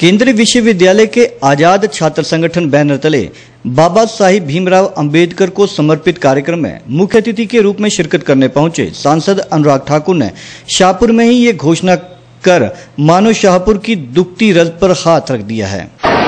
केंद्रीय विश्वविद्यालय के आजाद छात्र संगठन बैनर तले बाबा साहिब भीमराव अंबेडकर को समर्पित कार्यक्रम में मुख्य अतिथि के रूप में शिरकत करने पहुंचे सांसद अनुराग ठाकुर ने शाहपुर में ही ये घोषणा कर मानो शाहपुर की दुखती रज पर हाथ रख दिया है।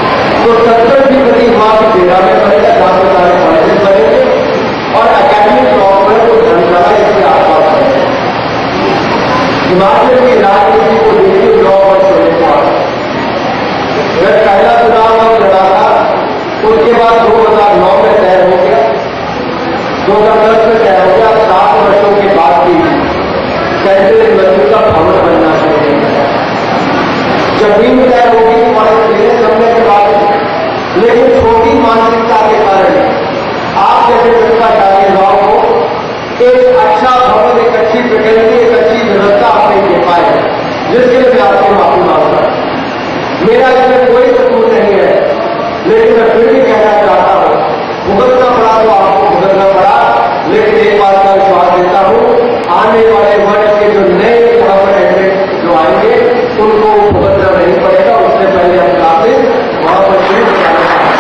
पहला चुनाव लड़ा था, उसके बाद 2009 में तय हो गया, 2010 में तय हो गया। 7 वर्षों के बाद भी कैसे मंदिर का भवन बनना चाहिए। जमीन तय होगी समझने के बाद, लेकिन छोटी मानसिकता के कारण आप जैसे भ्रष्टाचारी लोगों को एक अच्छा भवन, एक अच्छी प्रकृति, एक अच्छी व्यवस्था आप नहीं दे पाए, जिसके लिए मैं आपसे माफी मांगता हूं। मेरा इसमें कोई कसूर नहीं है, लेकिन मैं फिर भी कहना चाहता हूं, भुगतना पड़ा तो आपको भुगतना पड़ा, लेकिन एक बात का विश्वास देता हूं, आने वाले वर्ष के जो नए यहाँ पर एडमिट जो आएंगे उनको भुगतना नहीं पड़ेगा। उससे पहले हम क्लासेस वहां पर शुरू करना।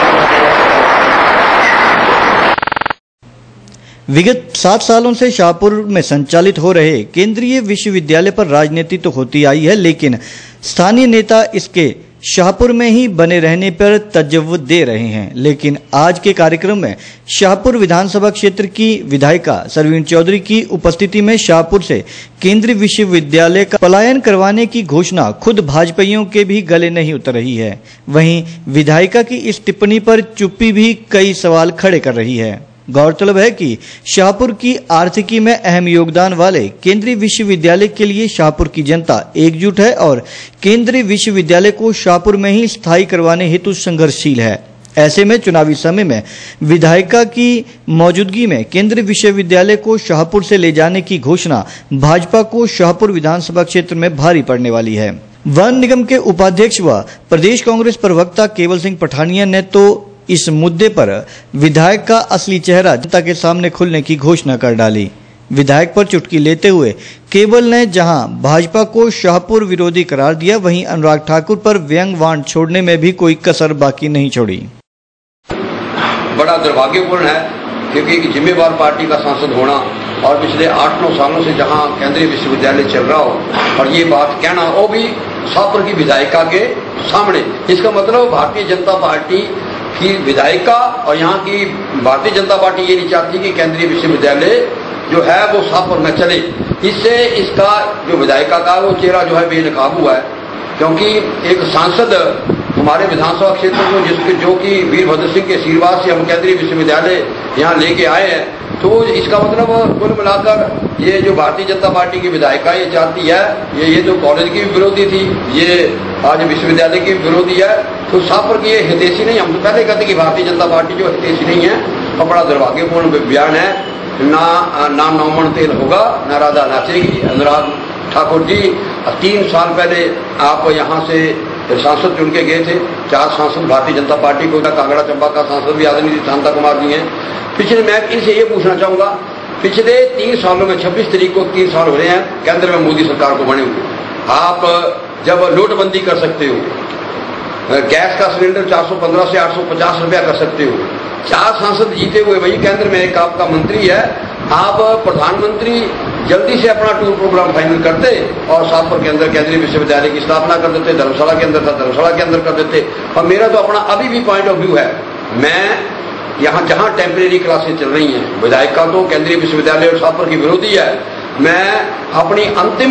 विगत 7 सालों से शाहपुर में संचालित हो रहे केंद्रीय विश्वविद्यालय पर राजनीति तो होती आई है, लेकिन स्थानीय नेता इसके शाहपुर में ही बने रहने पर तजव्वुद दे रहे हैं। लेकिन आज के कार्यक्रम में शाहपुर विधानसभा क्षेत्र की विधायिका सरवीण चौधरी की उपस्थिति में शाहपुर से केंद्रीय विश्वविद्यालय का पलायन करवाने की घोषणा खुद भाजपाइयों के भी गले नहीं उतर रही है। वहीं विधायिका की इस टिप्पणी पर चुप्पी भी कई सवाल खड़े कर रही है। गौरतलब है कि शाहपुर की आर्थिकी में अहम योगदान वाले केंद्रीय विश्वविद्यालय के लिए शाहपुर की जनता एकजुट है और केंद्रीय विश्वविद्यालय को शाहपुर में ही स्थायी करवाने हेतु संघर्षशील है। ऐसे में चुनावी समय में विधायिका की मौजूदगी में केंद्रीय विश्वविद्यालय को शाहपुर से ले जाने की घोषणा भाजपा को शाहपुर विधानसभा क्षेत्र में भारी पड़ने वाली है। वन निगम के उपाध्यक्ष व प्रदेश कांग्रेस प्रवक्ता केवल सिंह पठानिया ने तो इस मुद्दे पर विधायक का असली चेहरा जनता के सामने खुलने की घोषणा कर डाली। विधायक पर चुटकी लेते हुए केवल ने जहां भाजपा को शाहपुर विरोधी करार दिया, वहीं अनुराग ठाकुर पर व्यंग वाण छोड़ने में भी कोई कसर बाकी नहीं छोड़ी। बड़ा दुर्भाग्यपूर्ण है, क्योंकि एक जिम्मेवार पार्टी का सांसद होना और पिछले 8-9 सालों से जहां केंद्रीय विश्वविद्यालय चल रहा हो और ये बात कहना, वो भी शाहपुर की विधायिका के सामने, इसका मतलब भारतीय जनता पार्टी की विधायिका और यहाँ की भारतीय जनता पार्टी ये नहीं चाहती कि केंद्रीय विश्वविद्यालय जो है वो शाहपुर में चले। इससे इसका जो विधायिका का वो चेहरा जो है बेनकाब हुआ है, क्योंकि एक सांसद हमारे विधानसभा क्षेत्र में जिसके जो कि वीरभद्र सिंह के आशीर्वाद से हम केंद्रीय विश्वविद्यालय यहाँ लेके आए हैं, तो इसका मतलब कुल मिलाकर ये जो भारतीय जनता पार्टी की विधायिका ये चाहती है, ये तो कॉलेज की भी विरोधी थी, ये आज विश्वविद्यालय की विरोधी है, तो शाहपुर की ये हितैषी नहीं। हम तो पहले कहते कि भारतीय जनता पार्टी जो हितैषी नहीं है, और बड़ा दुर्भाग्यपूर्ण बयान है। ना नौमन तेल होगा, ना राधा नाचेगी। अनुराग ठाकुर जी 3 साल पहले आप यहाँ से सांसद चुन के गए थे। 4 सांसद भारतीय जनता पार्टी को, कांगड़ा चंबा का सांसद भी आदरणीय शांता कुमार जी हैं। पिछले मैं इनसे ये पूछना चाहूंगा, पिछले 3 सालों में 26 तारीख को 3 साल हो रहे हैं केंद्र में मोदी सरकार को बने हुए। आप जब नोटबंदी कर सकते हो, गैस का सिलेंडर 415 से 850 रुपया कर सकते हो, 4 सांसद जीते हुए, वही केंद्र में एक आपका मंत्री है, आप प्रधानमंत्री जल्दी से अपना टूर प्रोग्राम फाइनल करते और शाहपुर के अंदर केंद्रीय विश्वविद्यालय की स्थापना कर देते। धर्मशाला के अंदर था, धर्मशाला के अंदर कर देते। और मेरा तो अपना अभी भी पॉइंट ऑफ व्यू है, मैं यहाँ जहाँ टेम्परेरी क्लासेस चल रही हैं, विधायिका तो केंद्रीय विश्वविद्यालय और शाहपुर की विरोधी है, मैं अपनी अंतिम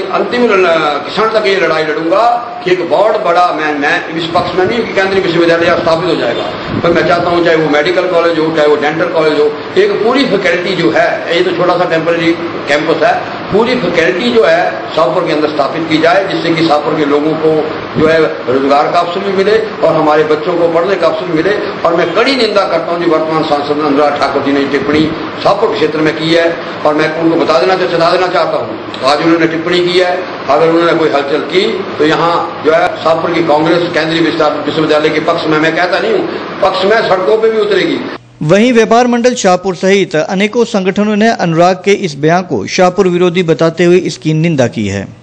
क्षण तक ये लड़ाई लड़ूंगा कि एक बहुत बड़ा, मैं इस पक्ष में नहीं कि केंद्रीय विश्वविद्यालय स्थापित हो जाएगा, पर मैं चाहता हूं चाहे वो मेडिकल कॉलेज हो, चाहे वो डेंटल कॉलेज हो, एक पूरी फैकल्टी जो है, ये तो छोटा सा टेम्परेरी कैंपस है, पूरी फैकल्टी जो है शाहपुर के अंदर स्थापित की जाए, जिससे कि शाहपुर के लोगों को जो है रोजगार का अवसर भी मिले और हमारे बच्चों को पढ़ने का अवसर मिले। और मैं कड़ी निंदा करता हूं जो वर्तमान सांसद अनुराग ठाकुर जी ने टिप्पणी शाहपुर क्षेत्र में की है, और मैं उनको चेता देना चाहता हूं, आज उन्होंने टिप्पणी की है, अगर उन्होंने कोई हलचल की तो यहाँ जो है शाहपुर की कांग्रेस केंद्रीय विश्वविद्यालय के पक्ष में, मैं कहता नहीं हूँ पक्ष में, सड़कों पे भी उतरेगी। वहीं व्यापार मंडल शाहपुर सहित अनेकों संगठनों ने अनुराग के इस बयान को शाहपुर विरोधी बताते हुए इसकी निंदा की है।